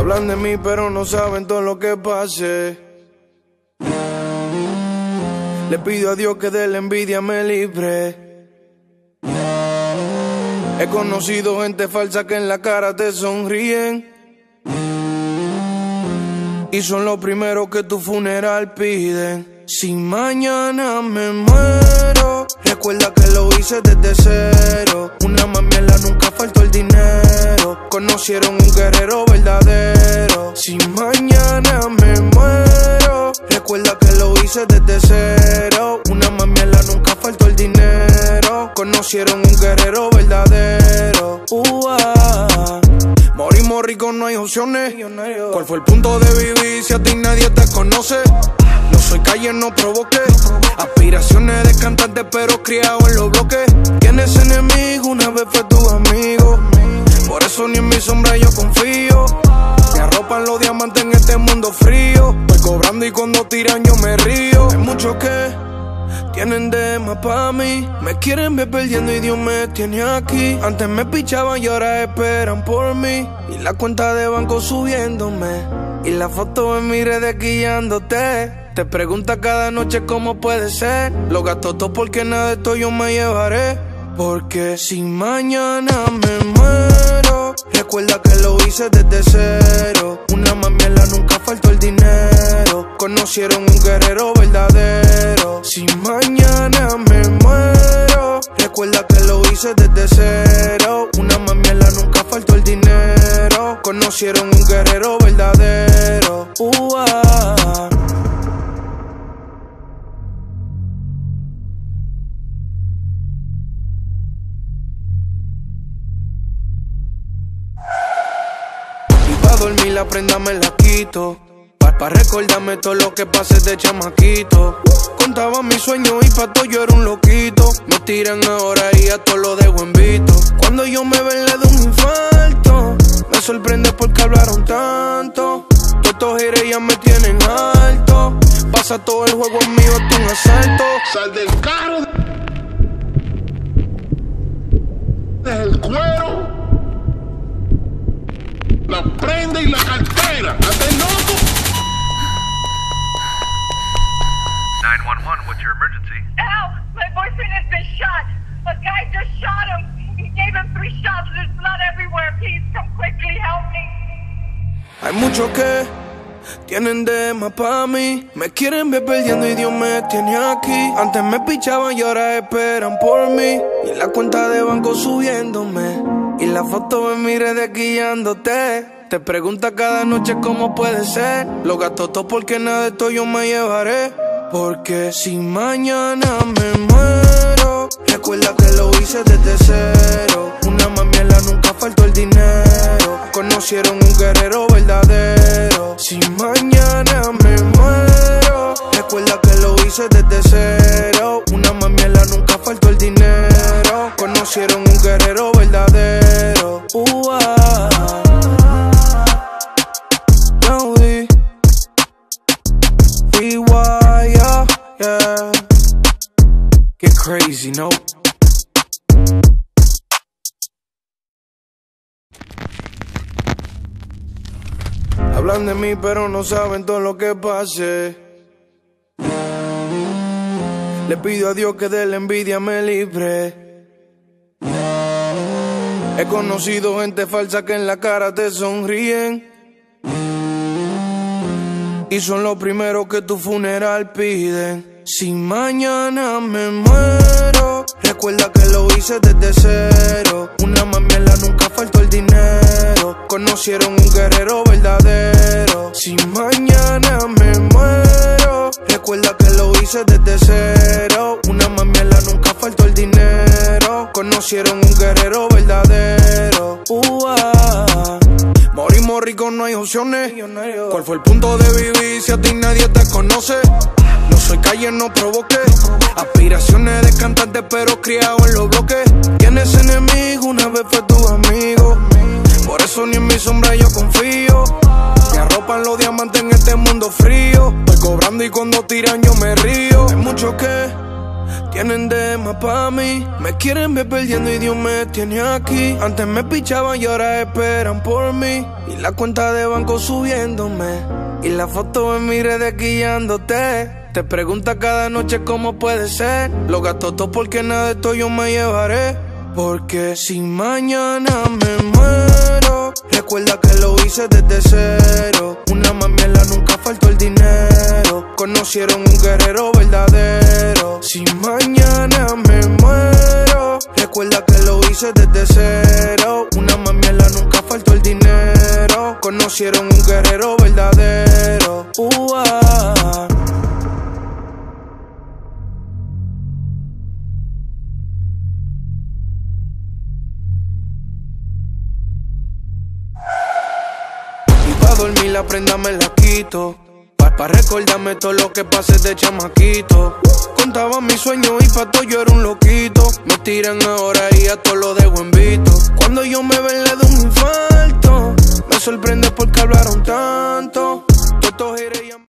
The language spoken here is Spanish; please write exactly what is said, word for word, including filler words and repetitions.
Hablan de mí pero no saben todo lo que pasé. Le pido a Dios que de la envidia me libre. He conocido gente falsa que en la cara te sonríen y son los primeros que tu funeral piden. Si mañana me muero, recuerda que lo hice desde cero. Una mamiela, nunca faltó el dinero. Conocieron un guerrero verdadero. Si mañana me muero, recuerda que lo hice desde cero. Una mamiela, nunca faltó el dinero. Conocieron un guerrero verdadero. Uh-ah. Morimos ricos, no hay opciones. ¿Cuál fue el punto de vivir si a ti nadie te conoce? No soy calle, no provoque. Aspiraciones de cantante pero criado en los bloques. Tienes enemigo, una vez fue tu amigo. Por eso ni en mi sombra yo confío. Me arropan los diamantes en este mundo frío. Voy cobrando y cuando tiran yo me río. Hay muchos que tienen de más pa' mí. Me quieren ver perdiendo y Dios me tiene aquí. Antes me pichaban y ahora esperan por mí. Y la cuenta de banco subiéndome y la foto en mi redes guiándote. Te pregunta cada noche cómo puede ser. Lo gasto todo porque nada de esto yo me llevaré. Porque si mañana me muero, recuerda que lo hice desde cero. Una mamiela, nunca faltó el dinero. Conocieron un guerrero verdadero. Si mañana me muero, recuerda que lo hice desde cero. Una mamiela, nunca faltó el dinero. Conocieron un guerrero verdadero. Uh-ah. Dormir la prenda me la quito pa, pa recordarme todo lo que pasé de chamaquito. Contaba mis sueños y pa' todo yo era un loquito. Me tiran ahora y a todo lo dejo en visto. Cuando yo me ven le doy un infarto. Me sorprende porque hablaron tanto. Todos estos haters ya me tienen alto. Pasa todo el juego mío, esto es un asalto. Sal del carro, deja el cuero, la prenda y la cartera. ¡Ande loco! nine one one, what's your emergency? Help! My boyfriend has been shot. A guy just shot him. He gave him three shots. There's blood everywhere. Please come quickly. Help me. Hay muchos que tienen de más pa' mí. Me quieren ver perdiendo y Dios me tiene aquí. Antes me pichaban y ahora esperan por mí. Y la cuenta de banco subiéndome y la foto en mi redes guiándote. Te pregunta cada noche cómo puede ser. Lo gasto todo porque nada de esto yo me llevaré. Porque si mañana me muero, recuerda que lo hice desde cero. Una mamiela, nunca faltó el dinero. Conocieron un guerrero verdadero. Si mañana me muero, recuerda que lo hice desde cero. Una mamiela, nunca faltó el dinero. Conocieron un guerrero verdadero. Uh-ah. Yowie, Rewire, yeah. Get crazy, no. Hablan de mí pero no saben todo lo que pasé. Le pido a Dios que de la envidia me libre. He conocido gente falsa que en la cara te sonríen y son los primeros que tu funeral piden. Si mañana me muero, recuerda que lo hice desde cero. Una mamiela, nunca faltó el dinero. Conocieron un guerrero verdadero. Si mañana me muero, recuerda que lo hice desde cero. Una mamiela, nunca faltó el dinero. Conocieron un guerrero verdadero. Uh-ah. Morimos ricos, no hay opciones. ¿Cuál fue el punto de vivir si a ti nadie te conoce? No soy calle, no provoque. Aspiraciones de cantante pero criado en los bloques. Tienes enemigo, una vez fue tu amigo. Por eso ni en mi sombra yo confío. Me arropan los diamantes en este mundo frío. Voy cobrando y cuando tiran yo me río. Hay muchos que tienen de más pa' mí. Me quieren ver perdiendo y Dios me tiene aquí. Antes me pichaban y ahora esperan por mí. Y la cuenta de banco subiéndome. Y la foto en mi redes guiándote. Te pregunta cada noche cómo puede ser. Lo gasto todo porque nada de esto yo me llevaré. Porque si mañana me muero, recuerda que lo hice desde cero. Una mamiela nunca faltó el dinero. Conocieron un guerrero verdadero. Si mañana me muero, recuerda que lo hice desde cero. Una mamiela nunca faltó el dinero. Conocieron un guerrero verdadero. Uh-ah. Pa' dormir la prenda me la quito. Pa', pa recordarme todo lo que pasé de chamaquito. Contaba mis sueños y pa' todo yo era un loquito. Me tiran ahora y a todo lo dejo en visto. Cuando yo me ven le doy un infarto. Me sorprende porque hablaron tanto.